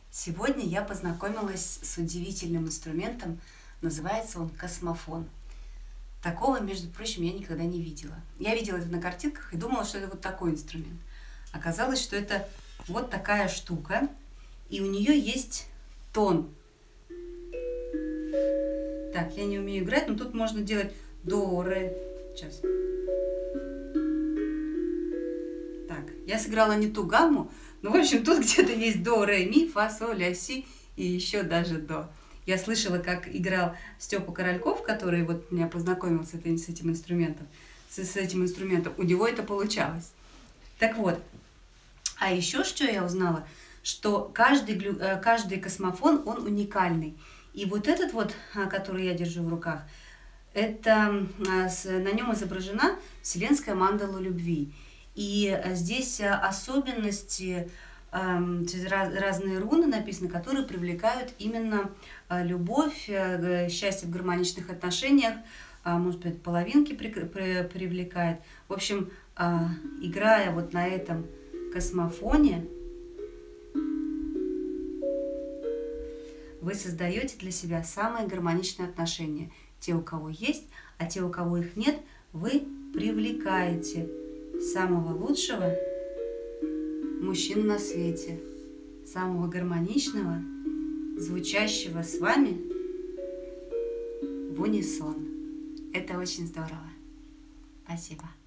Сегодня я познакомилась с удивительным инструментом, называется он космофон. Такого, между прочим, я никогда не видела. Я видела это на картинках и думала, что это вот такой инструмент. Оказалось, что это вот такая штука, и у нее есть тон. Так, я не умею играть, но тут можно делать до, ре. Сейчас. Так, я сыграла не ту гамму, но, в общем, тут где-то есть до, ре, ми, фа, соль, ля, си и еще даже до. Я слышала, как играл Степа Корольков, который вот меня познакомил с этим инструментом. У него это получалось. Так вот, а еще что я узнала, что каждый космофон, он уникальный. И вот этот вот, который я держу в руках, это на нем изображена вселенская мандала любви. И здесь особенности, разные руны написаны, которые привлекают именно любовь, счастье в гармоничных отношениях, может быть, половинки привлекает. В общем, играя вот на этом космофоне, вы создаете для себя самые гармоничные отношения. Те, у кого есть, а те, у кого их нет, вы привлекаете самого лучшего мужчину на свете, самого гармоничного, звучащего с вами в унисон. Это очень здорово. Спасибо.